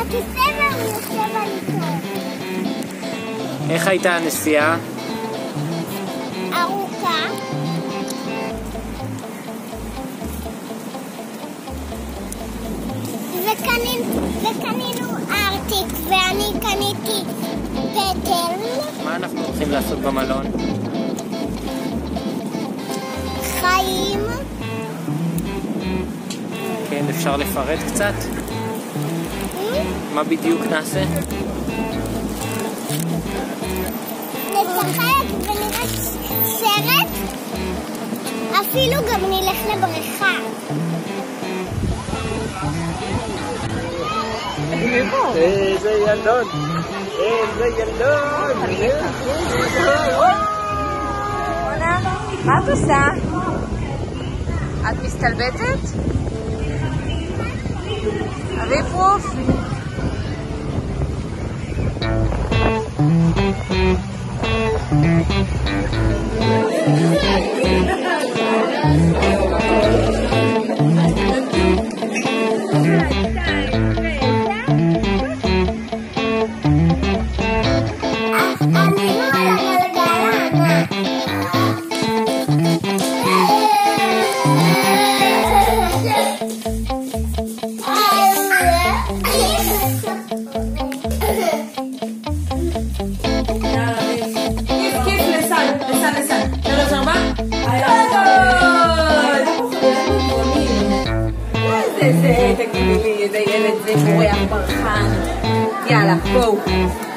הכיסא והוא יושב על איתו. איך הייתה הנסיעה? ארוכה. וקנינו ארטיק ואני קניתי פטל. מה אנחנו הולכים לעשות במלון? חיים. כן, אפשר לפרט קצת? מה בדיוק נעשה? נשחק ונראה סרט, אפילו גם נלך לבריכה. איזה ילון! איזה ילון! מה את עושה? את מסתלבטת? אביב רוף? תגידי לי, איזה ילד זה בורח ברחן. יאללה, בואו.